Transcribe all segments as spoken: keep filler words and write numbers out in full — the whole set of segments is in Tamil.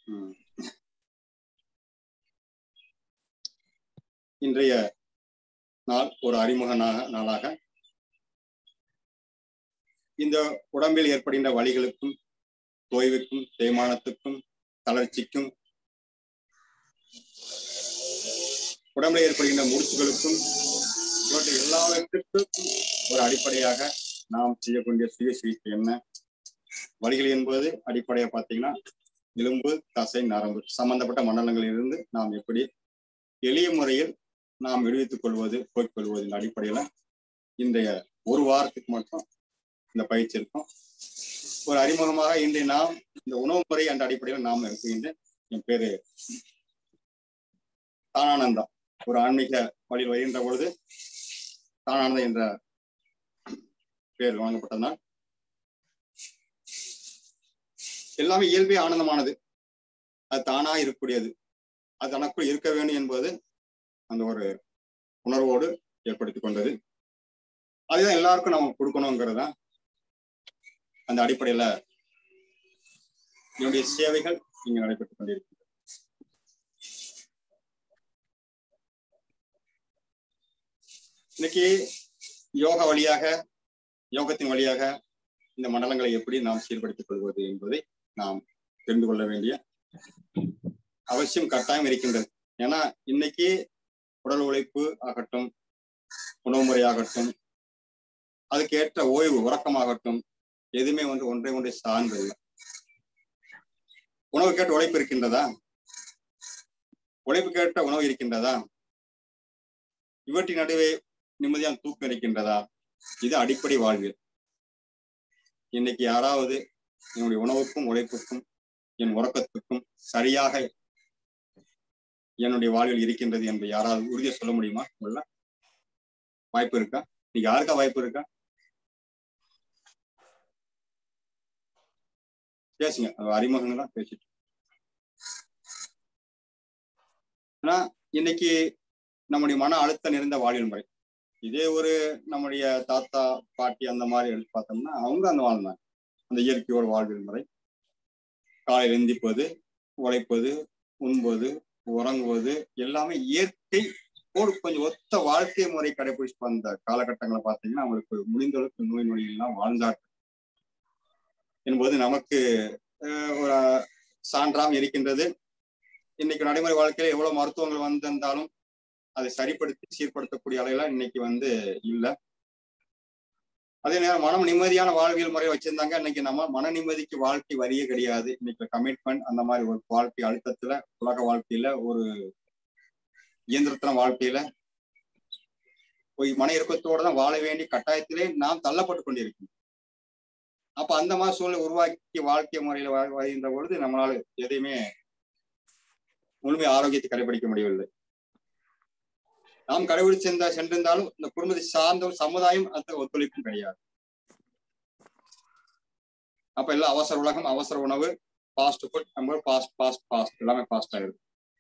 இன்றைய நாள் ஒரு அறிமுக நாளாக இந்த உடம்பில் ஏற்படுகின்ற வலிகளுக்கும் தோய்வுக்கும் தேய்மானத்துக்கும் தளர்ச்சிக்கும் உடம்பில் ஏற்படுகின்ற மூச்சுகளுக்கும் இவற்றை எல்லாவற்றுக்கும் ஒரு அடிப்படையாக நாம் செய்யக்கூடிய சுய சிகிச்சை என்ன? வலிகள் என்பது அடிப்படையாக பார்த்தீங்கன்னா எலும்பு தசை நரம்பு சம்பந்தப்பட்ட மண்டலங்களில் இருந்து நாம் எப்படி எளிய முறையில் நாம் விடுவித்துக் கொள்வது போய்கொள்வது இந்த அடிப்படையில இன்றைய ஒரு வாரத்துக்கு மட்டும் இந்த பயிற்சி இருக்கும். ஒரு அறிமுகமாக இன்றைய நாம் இந்த உணவு முறை என்ற அடிப்படையில் நாம் இருக்கின்ற என் பேரு ஆனந்தா. ஒரு ஆன்மீக வழியில் வருகின்ற பொழுது ஆனந்தா என்ற பெயர் வழங்கப்பட்டதுனால் எல்லாமே இயல்பே ஆனந்தமானது, அது தானா இருக்கக்கூடியது, அது தனக்குள் இருக்க வேண்டும் என்பது அந்த ஒரு உணர்வோடு ஏற்படுத்தி கொண்டது. அதுதான் எல்லாருக்கும் நம்ம கொடுக்கணுங்கிறது தான் அந்த அடிப்படையில என்னுடைய சேவைகள் இங்கு நடைபெற்றுக் கொண்டிருக்கின்றன. இன்னைக்கு யோகா வழியாக யோகத்தின் வழியாக இந்த மண்டலங்களை எப்படி நாம் சீர்படுத்திக் கொள்வது என்பதை நாம் தெரிந்து கொள்ள வேண்டிய அவசியம் கட்டாயம் இருக்கின்றது. ஏன்னா இன்னைக்கு உடல் உழைப்பு ஆகட்டும், உணவு முறையாகட்டும், அதுக்கேற்ற ஓய்வு உறக்கமாகட்டும், எதுவுமே வந்து ஒன்றை ஒன்றை சார்ந்தது. உணவு கேட்ட உழைப்பு இருக்கின்றதா? உழைப்பு கேட்ட உணவு இருக்கின்றதா? இவற்றின் நடுவே நிம்மதியான தூக்கம் இருக்கின்றதா? இது அடிப்படை வாழ்வில். இன்னைக்கு யாராவது என்னுடைய உணவுக்கும் உழைப்புக்கும் என் உறக்கத்துக்கும் சரியாக என்னுடைய வாழ்வில் இருக்கின்றது என்று யாராவது உறுதியை சொல்ல முடியுமா? உள்ள வாய்ப்பு இருக்கா? இன்னைக்கு யாருக்கா வாய்ப்பு இருக்கா? பேசுங்க, அறிமுகங்கள் தான் பேசிட்டு. ஆனா இன்னைக்கு நம்முடைய மன அழுத்தம் நிறைந்த வாழ்வியல் முறை, இதே ஒரு நம்முடைய தாத்தா பாட்டி அந்த மாதிரி எடுத்து பார்த்தோம்னா அவங்க அந்த வாழ்ந்தாங்க அந்த இயற்கையோட வாழ்வியல் முறை. காலையில் எந்திப்பது, உழைப்பது, உண்பது, உறங்குவது எல்லாமே இயற்கை ஒரு கொஞ்சம் ஒத்த வாழ்க்கை முறை கடைபிடிச்சு வந்த காலகட்டங்களை பார்த்தீங்கன்னா அவங்களுக்கு முடிந்தளவுக்கு நோய் நொடியெல்லாம் வாழ்ந்தார்கள் என்பது நமக்கு ஒரு சான்றாக இருக்கின்றது. இன்னைக்கு நடைமுறை வாழ்க்கையில எவ்வளவு மருத்துவங்கள் வந்திருந்தாலும் அதை சரிப்படுத்தி சீர்படுத்தக்கூடிய அளவுல இன்னைக்கு வந்து இல்லை. அதே நேரம் மனம் நிம்மதியான வாழ்வியல் முறை வச்சிருந்தாங்க. இன்னைக்கு நம்ம மன நிம்மதிக்கு வாழ்க்கை வரியே கிடையாது. இன்னைக்கு கமிட்மெண்ட் அந்த மாதிரி ஒரு வாழ்க்கை அழுத்தத்துல உலக வாழ்க்கையில ஒரு இயந்திரத்தன வாழ்க்கையில ஒரு மன இறுக்கத்தோட தான் வாழ வேண்டிய கட்டாயத்திலே நாம் தள்ளப்பட்டு கொண்டிருக்கோம். அப்ப அந்த மாதிரி சூழ்நிலை உருவாக்கி வாழ்க்கை முறையில வருகின்ற பொழுது நம்மளால எதையுமே முழுமை ஆரோக்கியத்தை கடைபிடிக்க முடியவில்லை. நாம் கடைபிடிச்சிருந்தா சென்றிருந்தாலும் இந்த குடும்பத்தை சார்ந்த சமுதாயம் அந்த ஒத்துழைப்பும் கிடையாது. அப்ப எல்லாம் அவசர உலகம், அவசர உணவு, ஃபாஸ்ட் ஃபுட், நம்ம ஃபாஸ்ட் ஃபாஸ்ட் ஃபாஸ்ட் எல்லாமே ஃபாஸ்ட் ஆயிடுது.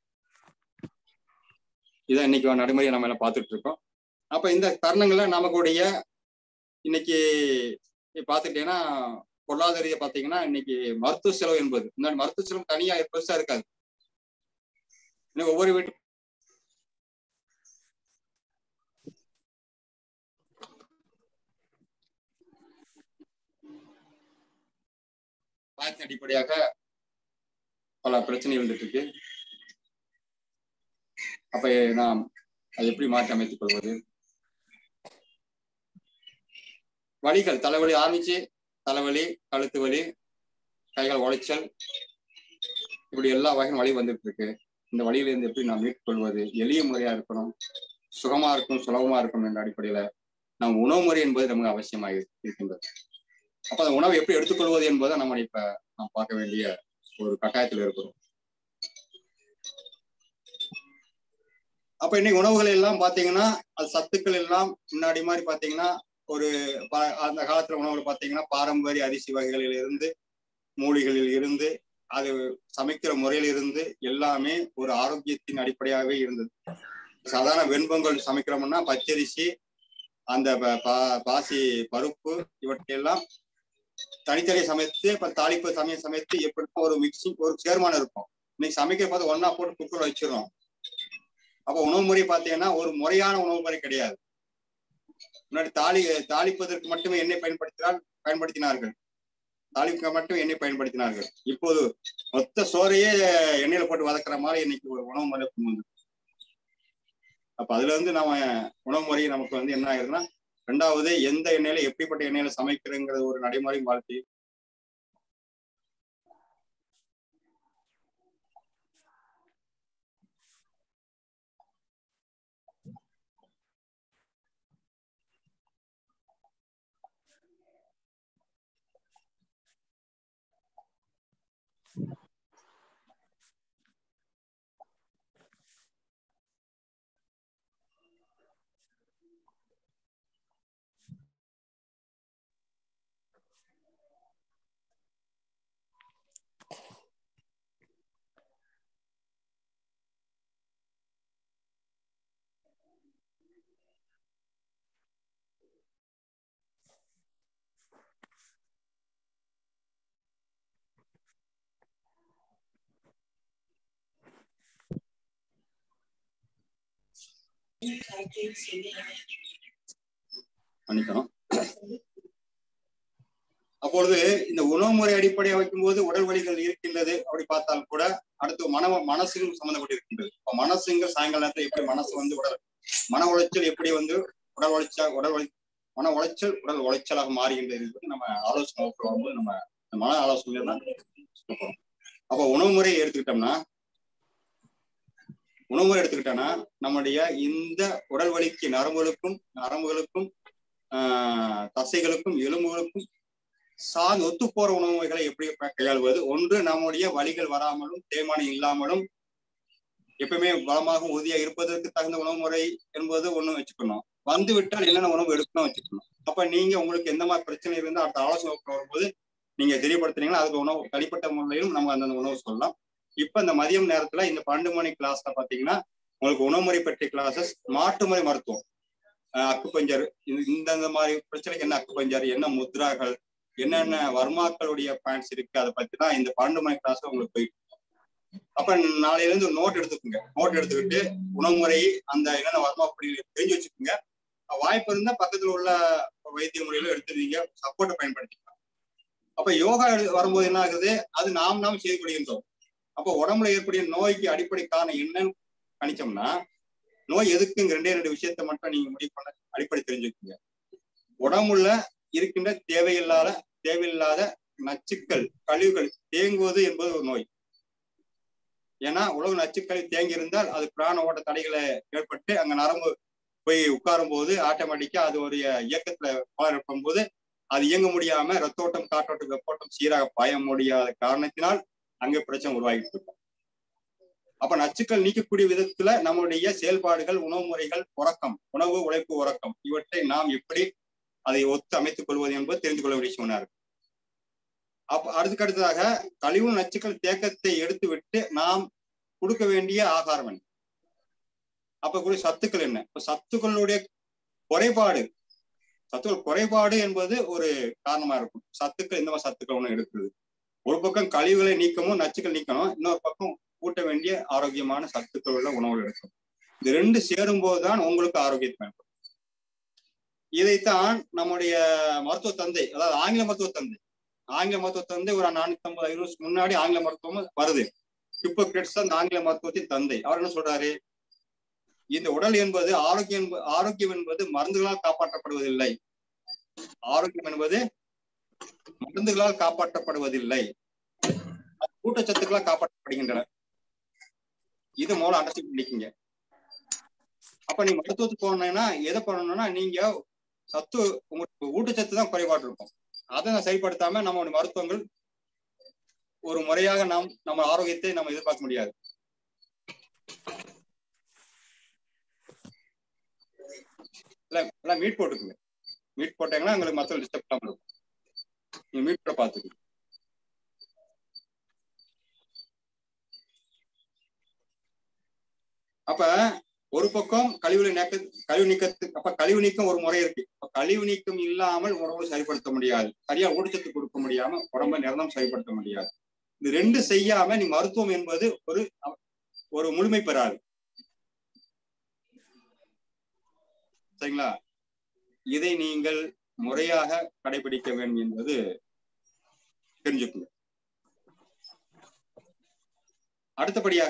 இதான் இன்னைக்கு நடைமுறையை நம்ம எல்லாம் பார்த்துட்டு இருக்கோம். அப்ப இந்த தருணங்கள்ல நமக்குடைய இன்னைக்கு பார்த்துட்டீங்கன்னா பொருளாதார ரீதியை பார்த்தீங்கன்னா இன்னைக்கு மருத்துவ செலவு என்பது முன்னாடி மருத்துவ செலவு தனியா பெருசா இருக்காது. இன்னைக்கு ஒவ்வொரு வீட்டு அடிப்படையாக பல பிரச்சனை வந்துட்டு இருக்கு. அப்ப நாம் அதை எப்படி மாற்றி அமைத்துக் கொள்வது? வலிகள், தலைவலி ஆரம்பிச்சு தலைவலி, கழுத்து வலி, கைகள் உளைச்சல், இப்படி எல்லா வகையும் வலி வந்துட்டு இருக்கு. இந்த வழியில இருந்து எப்படி நாம் மீட்கொள்வது? எளிய முறையா இருக்கணும், சுகமா இருக்கும், சுலபமா இருக்கும் என்ற அடிப்படையில நம் உணவு முறை என்பது நமக்கு அவசியமாக இருக்கின்றது. அப்ப அந்த உணவை எப்படி எடுத்துக்கொள்வது என்பதை நம்ம இப்ப நாம் பார்க்க வேண்டிய ஒரு கட்டாயத்தில் இருக்கிறோம். அப்ப இன்னைக்கு உணவுகள் எல்லாம் பாத்தீங்கன்னா அது சத்துக்கள் எல்லாம் முன்னாடி மாதிரி பாத்தீங்கன்னா ஒரு அந்த காலத்துல உணவுகள் பாத்தீங்கன்னா பாரம்பரிய அரிசி வகைகளில் இருந்து மூலிகளில் இருந்து அது சமைக்கிற முறையில இருந்து எல்லாமே ஒரு ஆரோக்கியத்தின் அடிப்படையாகவே இருந்தது. சாதாரண வெண்பொங்கல் சமைக்கிறோம்னா பச்சரிசி, அந்த பாசி பருப்பு இவற்றையெல்லாம் தனித்தனியை சமைத்து இப்ப தாளிப்பு சமயம் சமைத்து எப்படி ஒரு மிக்சிங் ஒரு சேர்மானம் இருக்கும். இன்னைக்கு சமைக்க பார்த்து ஒன்னா போட்டு குக்கர் வச்சிடறோம். அப்ப உணவு முறை பார்த்தீங்கன்னா ஒரு முறையான உணவு முறை கிடையாது. முன்னாடி தாளி தாளிப்பதற்கு மட்டுமே எண்ணெய் பயன்படுத்தினால் பயன்படுத்தினார்கள் தாளிக்க மட்டும் எண்ணெய் பயன்படுத்தினார்கள். இப்போது மொத்த சோறையே எண்ணெயில போட்டு வதக்குற மாதிரி இன்னைக்கு ஒரு உணவு முறை கொண்டு. அப்ப அதுல இருந்து நம்ம உணவு முறை நமக்கு வந்து என்ன ஆயிருதுன்னா, ரெண்டாவது எந்த எண்ணெயில எப்படிப்பட்ட எண்ணெயில சமைக்கிறங்கிற ஒரு நடைமுறை வாழ்க்கை. மன்னிக்கணும். அப்பொழுது இந்த உணவு முறை அடிப்படையாக வைக்கும்போது உடல் வலிகள் இருக்கின்றது அப்படி பார்த்தால் கூட அடுத்து மன மனசும் சம்மந்தப்பட்டு இருக்கின்றது. இப்ப மனசுங்க சாயங்கால நேரத்தில் எப்படி மனசு வந்து உடல் மன உளைச்சல் எப்படி வந்து உடல் உழைச்சா உடல் உழை மன உளைச்சல் உடல் உளைச்சலாக மாறுகின்றது. நம்ம ஆலோசனை வரும்போது நம்ம மன ஆலோசனை தான் சொல்றோம். அப்ப உணவு முறையை எடுத்துக்கிட்டோம்னா உணவு முறை எடுத்துக்கிட்டோம்னா நம்முடைய இந்த உடல் வலிக்கு நரம்புகளுக்கும் நரம்புகளுக்கும் ஆஹ் தசைகளுக்கும் எலும்புகளுக்கும் சார்ந்து ஒத்து போற உணவு வகைகளை எப்படி கையாளுவது? ஒன்று, நம்முடைய வலிகள் வராமலும் தேய்மானம் இல்லாமலும் எப்பவுமே பலமாக உறுதியா இருப்பதற்கு தகுந்த உணவு முறை என்பது ஒண்ணு வச்சுக்கணும். வந்து விட்டால் என்னென்ன உணவு எடுக்கணும் வச்சுக்கணும். அப்ப நீங்க உங்களுக்கு எந்த மாதிரி பிரச்சனை இருந்தா அடுத்த ஆலோசனை வரும்போது நீங்க தெரியப்படுத்துறீங்களா அதுக்கு உணவு தனிப்பட்ட முறையிலும் நம்ம அந்த உணவு சொல்லலாம். இப்ப இந்த மதியம் நேரத்துல இந்த பன்னெண்டு மணி கிளாஸ்ல பாத்தீங்கன்னா உங்களுக்கு உணவு முறை பற்றிய கிளாஸஸ், மாட்டு முறை மருத்துவம், அக்குபஞ்சர், இந்த மாதிரி பிரச்சனைக்கு என்ன அக்குபஞ்சர், என்ன முத்ராக்கள், என்னென்ன வர்மாக்களுடைய பாயிண்ட்ஸ் இருக்கு, அதை பத்தி தான் இந்த பன்னெண்டு மணி கிளாஸ் உங்களுக்கு போயிட்டு. அப்ப நாளையில இருந்து நோட் எடுத்துக்கோங்க. நோட் எடுத்துக்கிட்டு உணவு முறை அந்த என்னென்ன வர்மா அப்படி தெரிஞ்சு வச்சுக்கோங்க. வாய்ப்பு இருந்தா பக்கத்துல உள்ள வைத்திய முறையில எடுத்துருவீங்க, சப்போர்ட்டை பயன்படுத்திக்கலாம். அப்ப யோகா வரும்போது என்ன ஆகுது, அது நாம் நாம் செய்து கொள்கின்றோம். அப்போ உடம்புல ஏற்படைய நோய்க்கு அடிப்படை காரணம் என்னன்னு கணிச்சோம்னா, நோய் எதுக்குங்க ரெண்டே ரெண்டு விஷயத்த மட்டும் நீங்க முடிவு பண்ண அடிப்படை தெரிஞ்சுக்கோங்க. உடம்புல இருக்கின்ற தேவையில்லாத தேவையில்லாத நச்சுக்கள், கழிவுகள் தேங்குவது என்பது ஒரு நோய். ஏன்னா உலக நச்சுக்கள் தேங்கி இருந்தால் அது பிராண ஓட்ட தடைகளை ஏற்பட்டு அங்க நரம்பு போய் உட்காரும் போது ஆட்டோமேட்டிக்கா அது ஒரு இயக்கத்துல இருக்கும் போது அது இயங்க முடியாம ரத்தோட்டம், காற்றோட்டம், வெப்போட்டம் சீராக பாய முடியாத காரணத்தினால் அங்கே பிரச்சனை உருவாகிட்டு இருக்கும். அப்ப நச்சுக்கள் நீக்கக்கூடிய விதத்துல நம்முடைய செயல்பாடுகள், உணவு முறைகள், உறக்கம், உணவு, உழைப்பு, உறக்கம் இவற்றை நாம் எப்படி அதை ஒத்து அமைத்துக் கொள்வது என்பது தெரிந்து கொள்ள வேண்டிய சொன்னார். அப்ப அடுத்துக்கு அடுத்ததாக கழிவு நச்சுக்கள் தேக்கத்தை எடுத்து விட்டு நாம் கொடுக்க வேண்டிய ஆகாரம் என்ன, அப்ப கூட சத்துக்கள் என்ன. இப்ப சத்துக்களுடைய குறைபாடு, சத்துக்கள் குறைபாடு என்பது ஒரு காரணமா இருக்கும். சத்துக்கள் இந்த மாதிரி சத்துக்கள் ஒண்ணு எடுக்குது. ஒரு பக்கம் கழிவுகளை நீக்கமும் நச்சுக்கள் நீக்கணும், இன்னொரு பக்கம் கூட்ட வேண்டிய ஆரோக்கியமான சத்துக்கள் உள்ள உணவுகள் எடுக்கும். இது ரெண்டு சேரும் போதுதான் உங்களுக்கு ஆரோக்கியத்தை பயன்படும். இதைத்தான் நம்முடைய மருத்துவ தந்தை, அதாவது ஆங்கில மருத்துவ தந்தை ஆங்கில மருத்துவ தந்தை ஒரு நானூத்தி ஐம்பது ஐநூறு முன்னாடி ஆங்கில மருத்துவம் வருது. ஹிப்போக்ரேட்ஸ் அந்த ஆங்கில மருத்துவத்தின் தந்தை. அவர் என்ன சொல்றாரு, இந்த உடல் என்பது ஆரோக்கியம் ஆரோக்கியம் என்பது மருந்துகளால் காப்பாற்றப்படுவதில்லை. ஆரோக்கியம் என்பது மருந்துகளால் காப்பாற்றப்படுவதில்லை, ஊட்டச்சத்துக்களால் காப்பாற்றப்படுகின்றன. இது மூலம் அண்டர்ஸ்டாண்ட் பண்ணிக்கீங்க. அப்ப நீங்க மருத்துவத்துக்கு போனீங்கன்னா எதை பண்ணணும்னா, நீங்க சத்து உங்களுக்கு ஊட்டச்சத்து தான் குறைபாடு இருக்கும். அதை சரிப்படுத்தாம நம்ம மருத்துவங்கள் ஒரு முறையாக நாம் நம்ம ஆரோக்கியத்தை நம்ம எதிர்பார்க்க முடியாது. இல்ல மீட் போட்டுக்குங்க. மீட் போட்டாங்கன்னா உங்களுக்கு மற்ற டிஸ்டர்ப் பண்ணாம இருக்கும். நீங்க மீட் போட பார்த்துக்கோங்க. அப்ப ஒரு பக்கம் கழிவு நீக்க கழிவு நீக்கத்துக்கு அப்ப கழிவு நீக்கம் ஒரு முறை இருக்கு. கழிவு நீக்கம் இல்லாமல் உடம்பு சரிப்படுத்த முடியாது. சரியா ஊட்டச்சத்து கொடுக்க முடியாம உடம்பை நிரந்தரம் சரிப்படுத்த முடியாது. இது ரெண்டு செய்யாம நீ மருத்துவம் என்பது ஒரு ஒரு முழுமை பெறாது. சரிங்களா? இதை நீங்கள் முறையாக கடைபிடிக்க வேண்டும் என்பது தெரிஞ்சுக்கணும். அடுத்தபடியாக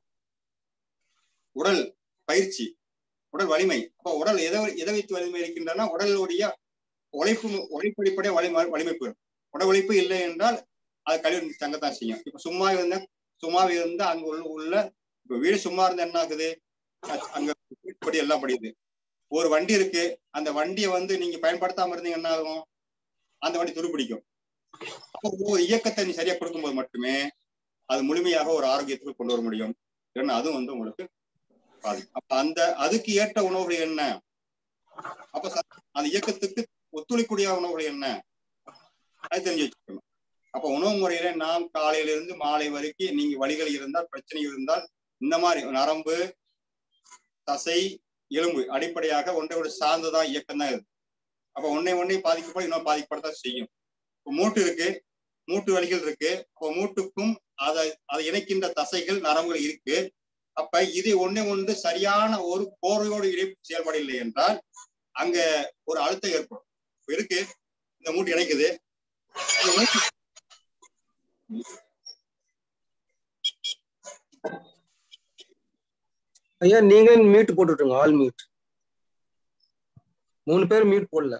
உடல் பயிற்சி, உடல் வலிமை. அப்ப உடல் எதை எதை வைத்து வலிமை இருக்கின்றன? உடலுடைய உழைப்பு உழைப்பு அடிப்படைய வலிமை வலிமை பெறும். உடல் உழைப்பு இல்லை என்றால் அது கழிவு தங்கத்தான் செய்யும். இப்ப சும்மா இருந்த சும்மா இருந்தா அங்க உள்ள உள்ள இப்ப வீடு சும்மா இருந்தா என்ன ஆகுது? அங்க படி எல்லாம் படியுது. ஒரு வண்டி இருக்கு, அந்த வண்டியை வந்து நீங்க பயன்படுத்தாம இருந்தீங்க என்ன ஆகும்? அந்த வண்டி துருப்பிடிக்கும். அப்போ ஒரு இயக்கத்தை நீ சரியா கொடுக்கும்போது மட்டுமே அது முழுமையாக ஒரு ஆரோக்கியத்துக்கு கொண்டு வர முடியும். ஏன்னா அதுவும் வந்து உங்களுக்கு பாதிக்கும். அப்ப அந்த அதுக்கு ஏற்ற உணவுகள் என்ன? அப்ப அந்த இயக்கத்துக்கு ஒத்துழைக்கூடிய உணவுகள் என்ன? அது தெரிஞ்சு வச்சுக்கணும். அப்ப உணவு முறையில நாம் காலையிலிருந்து மாலை வரைக்கும் நீங்க வலிகள் இருந்தால், பிரச்சனை இருந்தால், இந்த மாதிரி நரம்பு, தசை, எலும்பு அடிப்படையாக ஒன்றை சார்ந்துதான் இயக்கம் தான் இருக்கு. அப்ப ஒன்னை ஒன்னை பாதிக்கப்பட இன்னொரு பாதிக்கப்படத்தான் செய்யும். இப்போ மூட்டு இருக்கு, மூட்டு வலிகள் இருக்கு. இப்போ மூட்டுக்கும் அதை அதை இணைக்கின்ற தசைகள், நரம்புகள் இருக்கு. அப்ப இது ஒண்ணே ஒன்று சரியான ஒரு கோர்வையோடு இணைப்பு செயல்பாடு இல்லை என்றால் அங்க ஒரு அழுத்தம் ஏற்படும். இருக்கு, இந்த மூட்டு இணைக்குது. ஐயா நீங்க மியூட் போட்டுட்டுங்க, ஆல் மியூட். மூணு பேர் மியூட் போடல.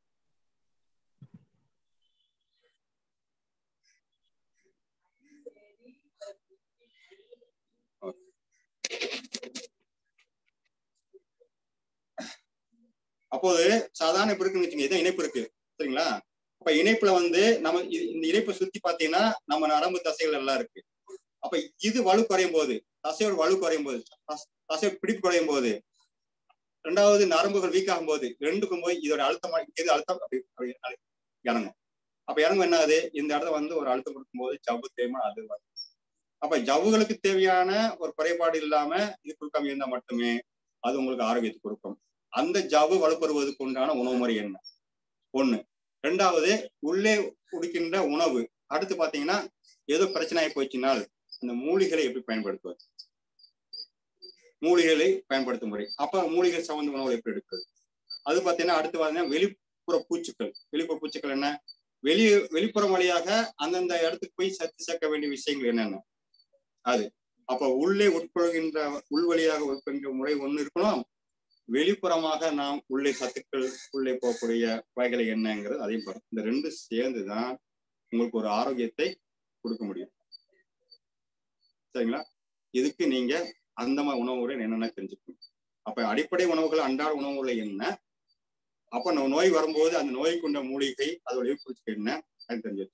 அப்போது சாதாரண இப்ப இருக்குன்னு வச்சுங்க, இதான் இணைப்பு இருக்கு சரிங்களா? அப்ப இணைப்புல வந்து நம்ம இந்த இணைப்பை சுத்தி பாத்தீங்கன்னா நம்ம நரம்பு தசைகள் எல்லாம் இருக்கு. அப்ப இது வலு குறையும் போது, தசையோட வலு குறையும் போது, தசையோட பிடிப்பு குறையும் போது, ரெண்டாவது நரம்புகள் வீக் ஆகும் போது, ரெண்டுக்கும் போய் இதோட அழுத்தமா எது அழுத்தம் அப்படி இறங்கும். அப்ப இறங்கும் என்ன ஆகுது? இந்த இடத்துல வந்து ஒரு அழுத்தம் கொடுக்கும் போது ஜவ்வு தேய்மா அது வரும். அப்ப ஜவ்வுகளுக்கு தேவையான ஒரு குறைபாடு இல்லாம இது கொடுக்காம இருந்தா மட்டுமே அது உங்களுக்கு ஆரோக்கியத்தை கொடுக்கும். அந்த ஜவ்வு வலுப்பெறுவதற்கு உண்டான உணவு முறை என்ன? ஒண்ணு. ரெண்டாவது உள்ளே குடிக்கின்ற உணவு. அடுத்து பாத்தீங்கன்னா ஏதோ பிரச்சனை ஆகி போச்சுனால் அந்த மூலிகளை எப்படி பயன்படுத்துவது, மூலிகளை பயன்படுத்தும் முறை. அப்ப மூலிகை சம்பந்த உணவுகள் எப்படி எடுக்கிறது? அது பாத்தீங்கன்னா அடுத்து பாத்தீங்கன்னா வெளிப்புற பூச்சுக்கள். வெளிப்புற பூச்சுக்கள் என்ன? வெளி வெளிப்புறம் வழியாக அந்தந்த இடத்துக்கு போய் சத்து சேர்க்க வேண்டிய விஷயங்கள் என்னென்ன அது. அப்ப உள்ளே உட்கொள்கின்ற உள் வழியாக உட்கொள்கின்ற முறை ஒண்ணு இருக்கணும். வெளிப்புறமாக நாம் உள்ளே சத்துக்கள் உள்ளே போகக்கூடிய வகைகளை என்னங்கிறது அதையும் பாருங்க. இந்த ரெண்டு சேர்ந்துதான் உங்களுக்கு ஒரு ஆரோக்கியத்தை கொடுக்க முடியும். சரிங்களா? இதுக்கு நீங்க அந்த மாதிரி உணவு முறை என்னென்ன தெரிஞ்சுக்கணும். அப்ப அடிப்படை உணவுகள், அன்றாட உணவுகளை என்ன, அப்ப நம்ம நோய் வரும்போது அந்த நோய்க்குண்ட மூலிகை அதோட பூச்சிகள் என்ன அது தெரிஞ்சு.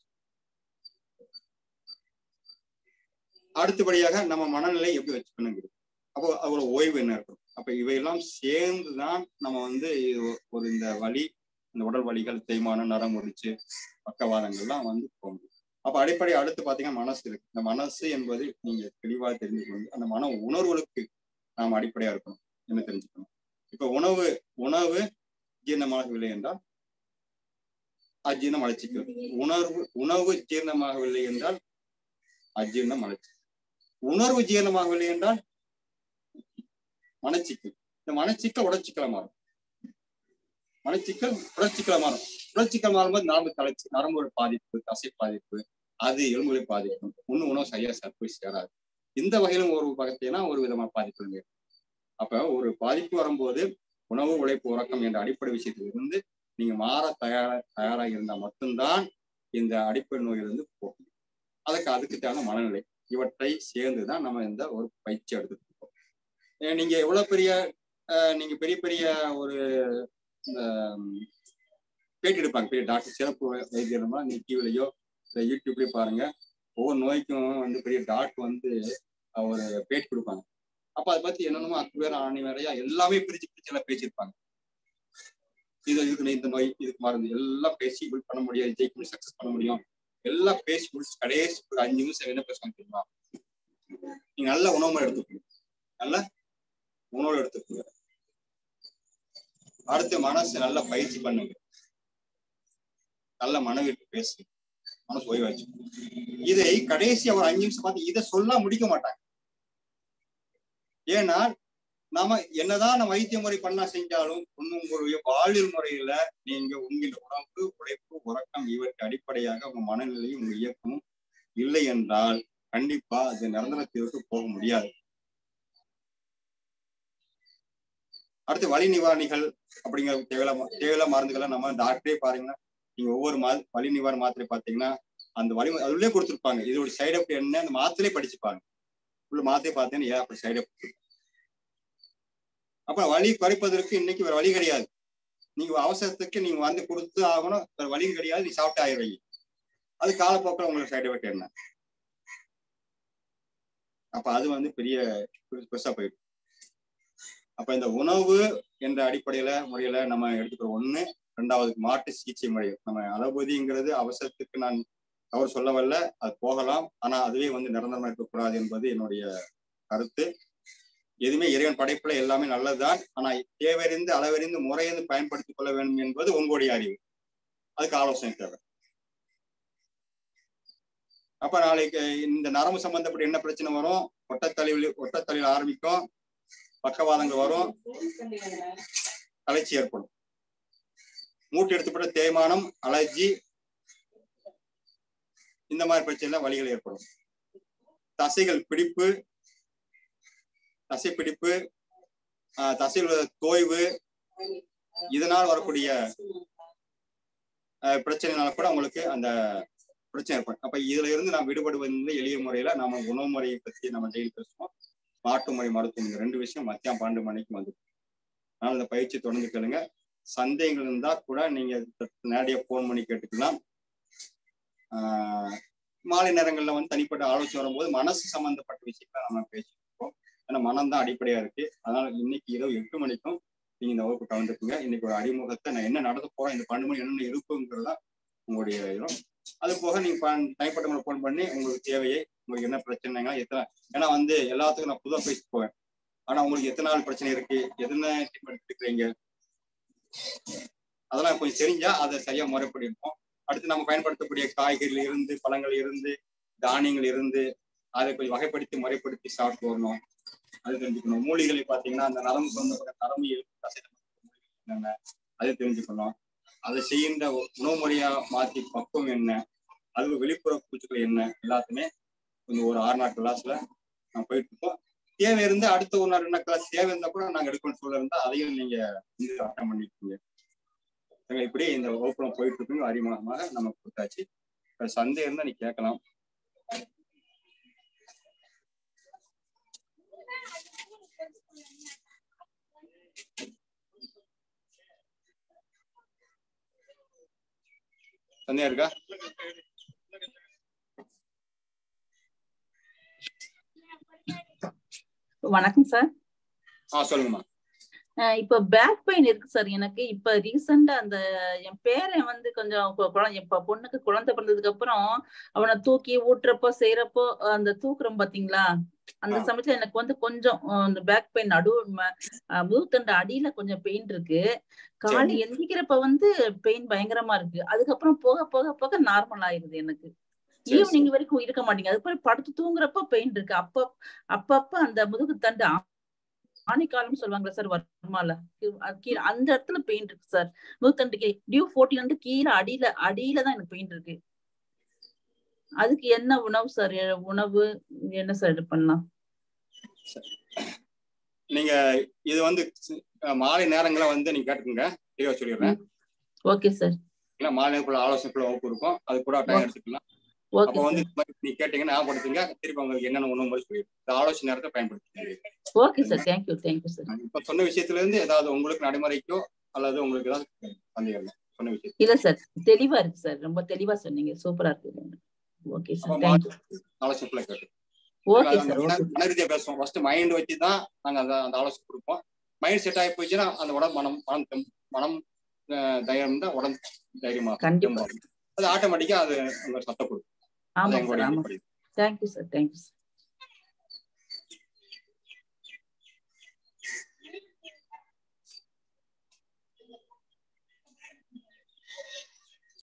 அடுத்தபடியாக நம்ம மனநிலை எப்படி வச்சுக்கணுங்கிறது. அப்போ அதோட ஓய்வு என்ன இருக்கும். அப்ப இவையெல்லாம் சேர்ந்துதான் நம்ம வந்து ஒரு இந்த வலி, இந்த உடல் வலிகள், தேய்மானம், நரம் ஒடிச்சு, பக்கவாதங்கள்லாம் வந்து போக முடியும். அப்ப அடிப்படை அடுத்து பாத்தீங்கன்னா மனசு இருக்கு. இந்த மனசு என்பது நீங்க தெளிவாக தெரிஞ்சுக்கணும். அந்த மன உணர்வுகளுக்கு நாம் அடிப்படையா இருக்கணும், என்ன தெரிஞ்சுக்கணும். இப்ப உணவு உணவு ஜீரணமாகவில்லை என்றால் அஜீரணம் அழைச்சிக்கும். உணர்வு உணவு ஜீரணமாகவில்லை என்றால் அஜீரணம் அழைச்சி. உணர்வு ஜீரணமாகவில்லை என்றால் மனச்சிக்கல். இந்த மனச்சிக்கல் உடற்சிக்கல மாறும். மனச்சிக்கல் உடற்சிக்கல மாறும். உடற்சிக்கல் மாறும்போது நரம்பு தளர்ச்சி, நரம்போட பாதிப்பு, தசை பாதிப்பு, அது எலும்புகளை பாதிக்கும். ஒண்ணு உணவு சரியா போய் சேராது. இந்த வகையிலும் ஒரு வகைனா ஒரு விதமான பாதிப்பு. அப்ப ஒரு பாதிப்பு வரும்போது உணவு, உழைப்பு, உறக்கம் என்ற அடிப்படை விஷயத்தில் இருந்து நீங்க மாற தயாரா தயாராக இருந்தா மட்டும்தான் இந்த அடிப்படை நோயிலிருந்து போகும். அதுக்கு அதுக்கு தேவையான மனநிலை, இவற்றை சேர்ந்துதான் நம்ம இந்த ஒரு பயிற்சி எடுத்துட்டு இருக்கோம். நீங்க எவ்வளவு பெரிய நீங்க பெரிய பெரிய ஒரு பேட்டி எடுப்பாங்க, பெரிய டாக்டர், சிறப்பு வைத்தியமா நீங்க டிவிலையோ யூடியூப்லயோ பாருங்க. ஒவ்வொரு நோய்க்கும் வந்து பெரிய டாக்டர் வந்து ஒரு பேட்டி கொடுப்பாங்க. அப்ப அதை பத்தி என்னென்னமோ அக்கு வேற ஆணி வேறையா எல்லாமே பிரிச்சு பிரிச்சு எல்லாம் பேசியிருப்பாங்க. இது இதுக்கு இந்த நோய், இதுக்கு மருந்து எல்லாம் பேசி இப்படி பண்ண முடியாது, ஜெயிக்க சக்சஸ் பண்ண முடியும் எல்லாம் பேசி முடிச்சு கடைசி ஒரு அஞ்சு நிமிஷம் என்ன பேசுவாங்க தெரியுமா? நீங்க நல்ல உணவு முறை எடுத்துக்கணும், நல்ல உணவு எடுத்துக்கோங்க. அடுத்து மனசு நல்லா பயிற்சி பண்ணுங்க, நல்ல மனவிட்டு பேசுங்க. மனசு ஓய்வாச்சு. இதை கடைசியா ஒரு அஞ்சு நிமிஷம் பார்த்து இதை சொல்ல முடிக்க மாட்டாங்க. ஏன்னா நாம என்னதான் நம்ம வைத்திய முறை பண்ணா செஞ்சாலும் உங்களுடைய வாழ்வியல் முறையில நீங்க உங்கள் உணவு, உழைப்பு, உறக்கம் இவற்றை அடிப்படையாக உங்க மனநிலையும் உங்க இயக்கமும் இல்லை என்றால் கண்டிப்பா அது நிரந்தர தீர்வுக்கு போக முடியாது. அடுத்து வலி நிவாரணிகள் அப்படிங்கிற தேவையில்ல தேவையில்ல மருந்துகளை நம்ம டாக்டரே பாருங்கன்னா நீங்க ஒவ்வொரு மா வலி நிவாரண மாத்திரை பார்த்தீங்கன்னா அந்த வலி அதுலயே கொடுத்துருப்பாங்க. இதோட சைடு எஃபெக்ட் என்ன அந்த மாத்திரையே படிச்சுப்பாங்க. உள்ள மாத்திரை பார்த்தீங்கன்னா ஏன் அப்படி சைடு எஃபெக்ட். அப்ப வலி குறைப்பதற்கு இன்னைக்கு வேற வழி கிடையாது. நீங்க அவசரத்துக்கு நீங்க வந்து கொடுத்து ஆகணும், வேற வழியும் கிடையாது. நீ சாப்பிட்டு ஆயிடுவீங்க. அது காலப்போக்கில் உங்களுக்கு சைடு எஃபெக்ட் என்ன? அப்ப அது வந்து பெரிய பெருசா போயிடும். அப்ப இந்த உணவு என்ற அடிப்படையில முறையில நம்ம எடுத்துக்கிற ஒண்ணு. ரெண்டாவது மாட்டு சிகிச்சை முறை. நம்ம அலோபதிங்கிறது அவசரத்துக்கு நான் அவர் சொல்ல வரல, அது போகலாம். ஆனா அதுவே வந்து நிரந்தரமா இருக்கக்கூடாது என்பது என்னுடைய கருத்து. எதுவுமே இறைவன் படைப்புல எல்லாமே நல்லதுதான். ஆனா தேவையறிந்து அளவறிந்து முறையறிந்து பயன்படுத்திக் கொள்ள வேண்டும் என்பது உங்களுடைய அறிவு. அதுக்கு ஆலோசனை தேவை. அப்ப நாளைக்கு இந்த நரம்பு சம்பந்தப்பட்ட என்ன பிரச்சனை வரும்? ஒட்டத்தலைவில் ஒட்டத்தலையில் ஆரம்பிக்கும், பக்கவாதங்கள் வரும், அலர்ச்சி ஏற்படும். மூட்டு எடுத்துப்பட்ட தேய்மானம், அலர்ஜி, இந்த மாதிரி பிரச்சனை வலிகள் ஏற்படும். தசைகள் பிடிப்பு, தசை பிடிப்பு, தசைகள் தோய்வு, இதனால் வரக்கூடிய பிரச்சனைனால கூட உங்களுக்கு அந்த பிரச்சனை ஏற்படும். அப்ப இதுல இருந்து நாம் விடுபடுவது எளிய முறையில நம்ம உணவு முறையை பற்றி நம்ம டெய்லி பேசுவோம். மாட்டு முறை மருத்துவம் இந்த ரெண்டு விஷயம் மத்தியானம் பன்னெண்டு மணிக்கு வந்து அதனால இந்த பயிற்சி தொடர்ந்து கேளுங்க. சந்தேகங்கள் இருந்தா கூட நீங்க நேரடியாக போன் பண்ணி கேட்டுக்கலாம். ஆஹ் மாலை நேரங்கள்ல வந்து தனிப்பட்ட ஆலோசனை வரும்போது மனசு சம்பந்தப்பட்ட விஷயங்களை நம்ம பேசிருக்கோம். ஏன்னா மனம் தான் அடிப்படையா இருக்கு. அதனால இன்னைக்கு இரவு எட்டு மணிக்கும் நீங்க இந்த வகுப்பு கலந்துக்குங்க. இன்னைக்கு ஒரு அறிமுகத்தை நான் என்ன நடந்து போறேன், இந்த பன்னெண்டு மணி என்னென்ன இருக்குங்கிறதா உங்களுடைய இடம். அது போக நீங்க தனிப்பட்ட முறை போன் பண்ணி உங்களுக்கு தேவையை, உங்களுக்கு என்ன பிரச்சனைங்க, எத்தனை, ஏன்னா வந்து எல்லாத்துக்கும் நான் புதுவாக பேசிட்டு போவேன். ஆனா உங்களுக்கு எத்தனை நாள் பிரச்சனை இருக்கு, எத்தனை ட்ரீட்மெண்ட் எடுக்கிறீங்க, அதெல்லாம் கொஞ்சம் தெரிஞ்சா அதை சரியா முறைப்படி இருக்கும். அடுத்து நம்ம பயன்படுத்தக்கூடிய காய்கறிகள் இருந்து, பழங்கள் இருந்து, தானியங்கள் இருந்து, அதை கொஞ்சம் வகைப்படுத்தி முறைப்படுத்தி சாப்பிட்டு வரணும். அது தெரிஞ்சுக்கணும். மூலிகளை பார்த்தீங்கன்னா அந்த நரம்பு சொந்தப்பட்ட நரம்பு என்னென்ன அதை தெரிஞ்சுக்கணும். அதை செய்கின்ற உணவு முறையா மாற்றி பக்குவம் என்ன, அது வெளிப்புற பூச்சிகள் என்ன, எல்லாத்துமே கொஞ்சம் ஒரு ஆறு நாள் கிளாஸ்ல நான் போயிட்டு இருக்கோம். தேவை இருந்து அடுத்த ஒரு நாள் ரெண்டு கிளாஸ் தேவை இருந்தா கூட நாங்கள் எடுக்கணும் சூழல் இருந்தா அதையும் நீங்க அட்டன் பண்ணிருக்கீங்க. இப்படி இந்த வகுப்புல போயிட்டு இருக்குங்க. அறிமுகமாக நம்ம கொடுத்தாச்சு. சந்தேகம் இருந்தா நீ கேட்கலாம். சந்தேகம் இருக்கா? வணக்கம் சார். ஆ சொல்லுங்கம்மா. இப்ப பேக் பெயின் இருக்கு சார் எனக்கு. இப்ப ரீசெண்டா அந்த என் பேரன் வந்து கொஞ்சம் இப்ப பொண்ணுக்கு குழந்தை பிறந்ததுக்கு அப்புறம் அவனை தூக்கி ஊட்டுறப்போ செய்யறப்போ அந்த தூக்குறோம் பாத்தீங்களா, அந்த சமயத்துல எனக்கு வந்து கொஞ்சம் அந்த பேக் பெயின் நடு முதுகுத்தண்டு அடியில கொஞ்சம் பெயின் இருக்கு. காலை எந்திக்கிறப்ப வந்து பெயின் பயங்கரமா இருக்கு. அதுக்கப்புறம் போக போக போக நார்மல் ஆயிருது எனக்கு. ஈவினிங் வரைக்கும் இருக்க மாட்டேங்குது. அதுக்கப்புறம் படுத்து தூங்குறப்ப பெயின் இருக்கு. அப்ப அப்பப்ப அந்த முதுகுத்தண்டு ஆணிக்காலம் சொல்லுவாங்க சார், வருமால கீழே அந்த இடத்துல பெயின் இருக்கு சார். நூத்தண்டுக்கு டியூ போர்ட்டில இருந்து கீழே அடியில அடியில தான் எனக்கு பெயின் இருக்கு. அதுக்கு என்ன உணவு சார், உணவு என்ன சார் இது பண்ணலாம்? நீங்க இது வந்து மாலை நேரங்கள வந்து நீங்க கேட்டுக்கோங்க, தெளிவா சொல்லிடுறேன். Okay sir. இல்ல மாலை நேரத்துல ஆலோசனை வகுப்பு இருக்கும், அது கூட டைம் எடுத்துக்கலாம். அப்ப வந்து நீங்க கேட்டீங்கன்னா ஞாபகப்படுத்துங்க, திருப்பி உங்களுக்கு என்னென்ன உணவு மாதிரி சொல்லிடுறேன். ஆலோசனை நேரத்தை பயன்படுத்திக்கோங்க. Okay sir, thank you thank you sir. இப்ப சொன்ன விஷயத்துல இருந்து ஏதாவது உங்களுக்கு நடைமுறைக்கோ அல்லது உங்களுக்கு ஏதாவது சந்தேகம் சொன்ன விஷயம்? இல்ல சார், தெளிவா இருக்கு சார், ரொம்ப தெளிவா சொன்னீங்க, சூப்பரா இருக்கு. Okay sir, thank you. ஆலோசனை கேட்டு ஓகே சார். மனரீதியா பேசுவோம். ஃபர்ஸ்ட் மைண்ட் வச்சு தான் நாங்க அந்த அந்த ஆலோசனை கொடுப்போம். மைண்ட் செட் ஆகி போச்சுன்னா அந்த உடம்பு மனம் மனம் மனம் தைரியம் தான் உடம்பு தைரியமா கண்டிப்பா அது ஆட்டோமேட்டிக்கா அது உங்க சத்த கொடுக்கும். ஆமா சார், ஆமா. Thank you sir, thank you sir.